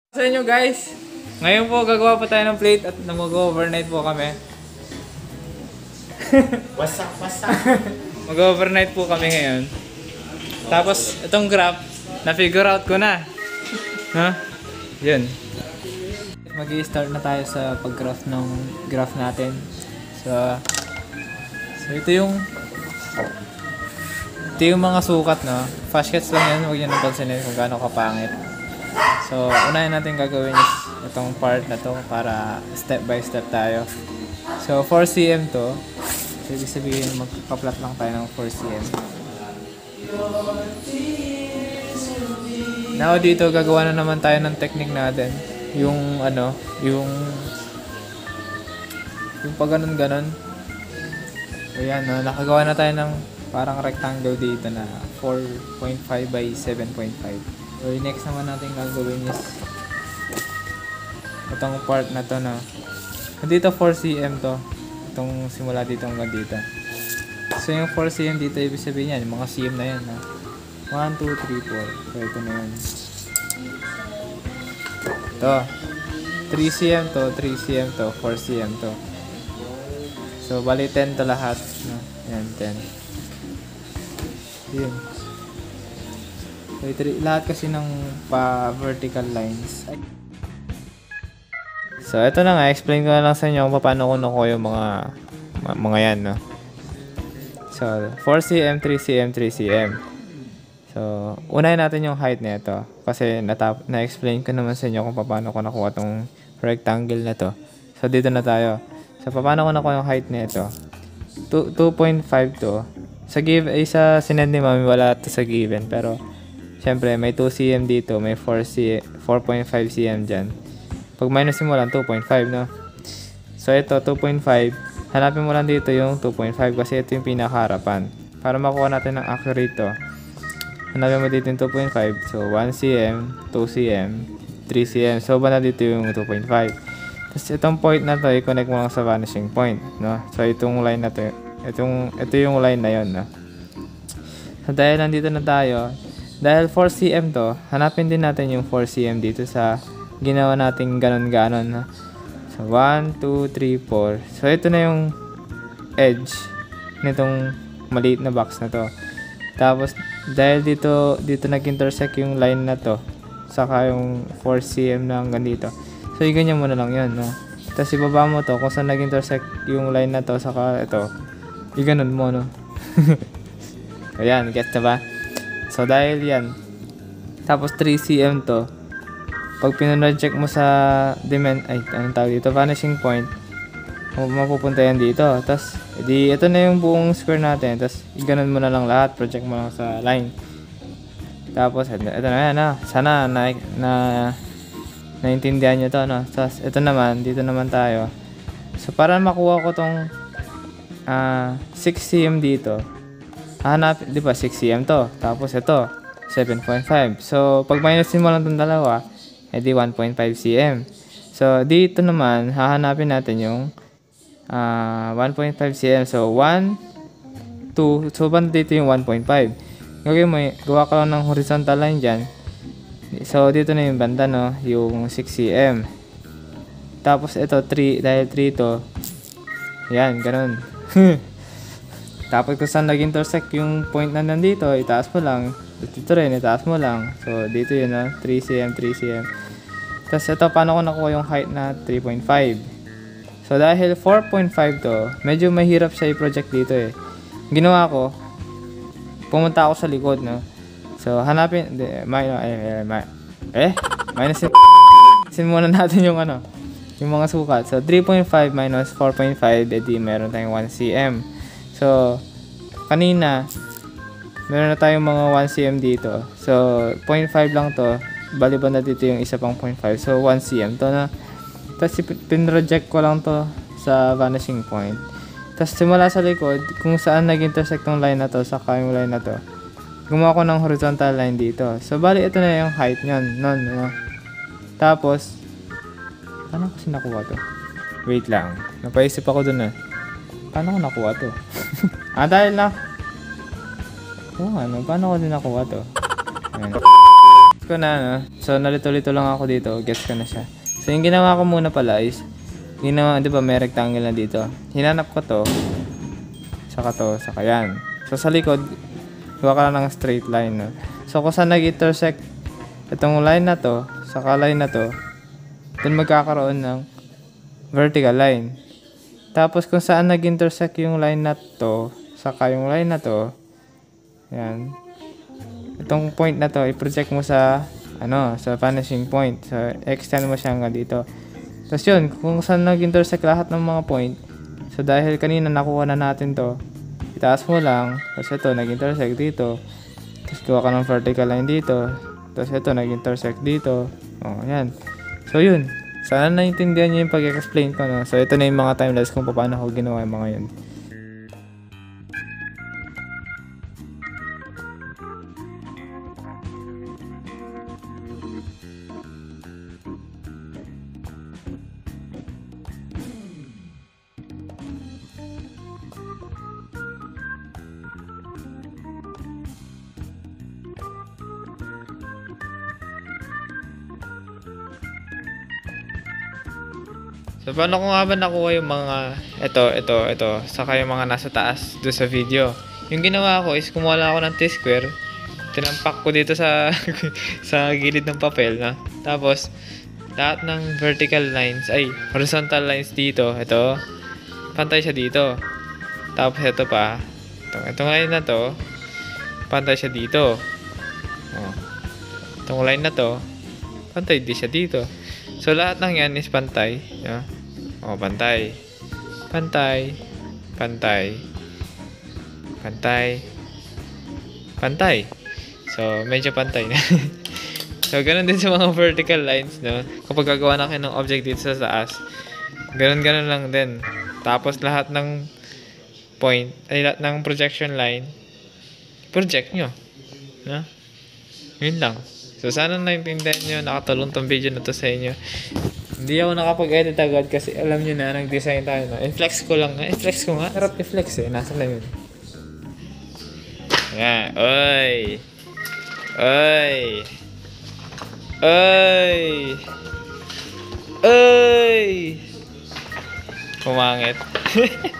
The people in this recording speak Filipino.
Sa inyo guys, ngayon po gagawa pa tayo ng plate at mag-overnight po kami. What's up? Mag-overnight po kami ngayon. Tapos itong graph, na-figure out ko na. Ha? Yun. Mag-i-start na tayo sa pag-graph ng graph natin. So ito yung mga sukat, no? Fast cuts lang yan, huwag nyo nang pansinin kung gaano kapangit. So, unahin natin gagawin is itong part na to para step by step tayo. So, 4cm to. So, ibig sabihin magkakaplat lang tayo ng 4cm. Now, dito gagawa na naman tayo ng technique natin. Yung pag ganon. Ayan, no? Nakagawa na tayo ng parang rectangle dito na 4.5 by 7.5. So, next naman natin gagawin is itong part na to na dito 4cm to. Itong simula dito hanggang dito. So, yung 4cm dito, ibig sabihin yan, mga cm na yan. 1, 2, 3, 4. So, ito na yun. Ito. 3cm to, 3cm to, 4cm to. So, bali 10 to lahat. No? Yan, 10. Yun. So, lahat kasi ng pa-vertical lines. So, ito na nga. Explain ko na lang sa inyo kung paano ko nakuha yung mga yan, no? So, 4cm, 3cm, 3cm. So, unahin natin yung height na ito. Kasi na-explain ko naman sa inyo kung paano ko nakuha tong rectangle na to. So, dito na tayo. So, paano ko nakuha yung height na ito? 2.5 to. Sa sinend ni Mami, wala to sa given. Pero, syempre, may 2cm dito, may 4.5cm dyan. Pag minus mo lang, 2.5, no? So, ito, 2.5. Hanapin mo lang dito yung 2.5 kasi ito yung pinakaharapan. Para makuha natin ng accurate to, hanapin mo dito yung 2.5. So, 1cm, 2cm, 3cm. So, banda dito yung 2.5. Tapos, itong point na to, i-connect mo lang sa vanishing point, no? So, itong line na to, ito yung line na yun, no? So, dahil nandito na tayo, dahil 4cm to, hanapin din natin yung 4cm dito sa ginawa nating ganon-ganon. No? So, 1, 2, 3, 4. So, ito na yung edge nitong maliit na box na to. Tapos, dahil dito nag-intersect yung line na to, saka yung 4cm na hanggang dito. So, iganyan mo na lang yun. No? Tapos, ibaba mo to kung saan nag-intersect yung line na to, saka ito. Iganon mo, no? Ayan, get na ba? So, dahil yan, tapos 3cm to, pag pinag-check mo sa anong tawag dito, vanishing point, mapupunta yan dito. Tapos, ito na yung buong square natin. Tapos, iganon mo na lang lahat, project mo lang sa line. Tapos, ito na yan, sana naintindihan nyo to, no? Tapos, ito naman, dito naman tayo. So, para makuha ko tong 6cm dito, hanap, di ba, 6cm to. Tapos ito, 7.5. So, pag minusin mo lang itong dalawa, edi 1.5 cm. So, dito naman, hahanapin natin yung 1.5 cm. So, 1, 2. So, banda dito yung 1.5. Gagawin mo, gawa ka lang ng horizontal line dyan. So, dito na yung banda, no? Yung 6 cm. Tapos, ito, 3. Dahil 3 to, yan, ganun. Tapos kung saan nag-intersect yung point na nandito, itaas mo lang. Dito rin, itaas mo lang. So, dito yun, 3cm, 3cm. Tapos ito, paano ko nakuha yung height na 3.5? So, dahil 4.5 to, medyo mahirap siya i-project dito eh. Ginawa ko, pumunta ako sa likod, no? So, hanapin, minusin muna natin yung yung mga sukat. So, 3.5 minus 4.5, edi meron tayong 1cm. So, kanina, meron na tayong mga 1cm dito. So, 0.5 lang to. Baliban na dito yung isa pang 0.5. So, 1cm to na. Tapos, pinroject ko lang to sa vanishing point. Tapos, simula sa likod, kung saan nag-intersect yung line na to, saka yung line na to, gumawa ko ng horizontal line dito. So, bali, ito na yung height nyon. Tapos, paano kasi nakuha to? Wait lang. Napaisip ako dun paano ko nakuha to? Dahil na. Paano ko din nakuha to? Ayan. ko na, no? So, nalito-lito lang ako dito. Gets ko na siya. So, yung ginawa ko muna pala is, ginawa, di ba, may rectangle na dito. Hinanap ko to, saka yan. So, sa likod, gawa ka lang ng straight line, no? So, kung saan nag-intersect itong line na to, saka line na to, dun magkakaroon ng vertical line. Tapos, kung saan nag-intersect yung line na to, saka yung line na to, yan. Itong point na to, i-project mo sa, sa vanishing point. So, extend mo siya hanggang dito. Tapos yun, kung saan nag-intersect lahat ng mga point, so dahil kanina nakuha na natin to, itaas mo lang, tapos ito, nag-intersect dito. Tapos gawa ka ng vertical line dito. Tapos ito, nag-intersect dito. O, yan. So, yun. Sana naintindihan nyo yung pag-explain ko, no? So, ito na yung mga timelapse kung paano ko ginawa yung mga yun. So, paano ko nga ba nakuha yung mga ito, saka yung mga nasa taas doon sa video? Yung ginawa ko is kumuha ako ng T-square, tinampak ko dito sa sa gilid ng papel, na. Tapos, lahat ng vertical lines, horizontal lines dito, ito, pantay siya dito. Tapos, ito pa, itong line na to, pantay siya dito. Oh. Itong line na to, pantay din siya dito. So, lahat ng yan is pantay. Yeah. O, pantay. Pantay. Pantay. Pantay. Pantay. So, medyo pantay na. So, ganun din sa mga vertical lines, no? Kapag gagawa na kayo ng object dito sa taas, ganun lang din. Tapos, lahat ng point, lahat ng projection line, project nyo. No? Yun lang. So, sana naintindihan nyo, nakatulong tong video na to sa inyo. Hindi ako nakapag-edit agad kasi alam nyo na, nag-design tayo na. I-flex ko lang. I-flex ko nga. Harap i-flex Nasa na yun. Yan. Oy! Oy! Oy! Oy! Kumangit.